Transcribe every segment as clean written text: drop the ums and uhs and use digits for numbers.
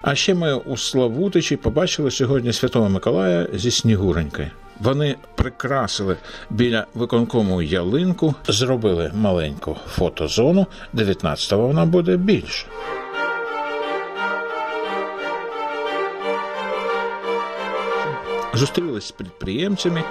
А ще ми у Славутичі побачили сьогодні Святого Миколая зі Снігуренькою. Вони прикрасили біля виконкому ялинку, зробили маленьку фотозону, 19-го вона буде більше. Зустрілись з підприємцями.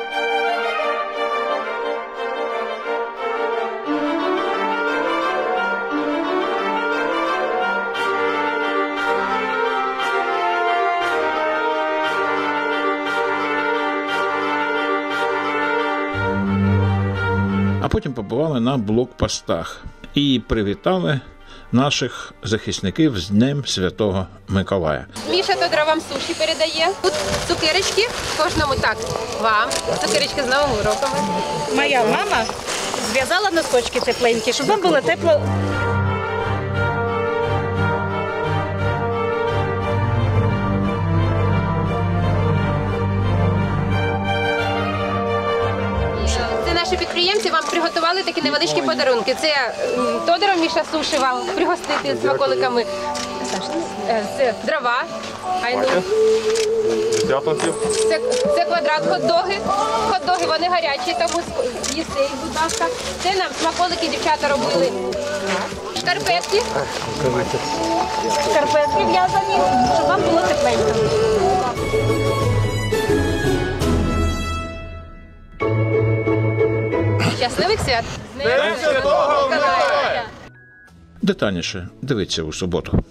А потім побували на блокпостах і привітали наших захисників з Днем Святого Миколая. Міша Тодоров вам суші передає. Тут цукерочки, кожному так, вам. Цукерочки з Новим роком. Моя мама зв'язала носочки тепленькі, щоб вам було тепло. Наші підприємці вам приготували такі невеличкі подарунки. Це Тодоров Міша суші вам пригостити з смаколиками. Це дрова. Це квадрат хот-доги. Хот-доги, вони гарячі, тому їсти їх, будь ласка. Це нам смаколики дівчата робили. Шкарпетки. Шкарпетки в'язані, щоб вам було тепленько. Щасливих свят! Детальніше дивіться у суботу.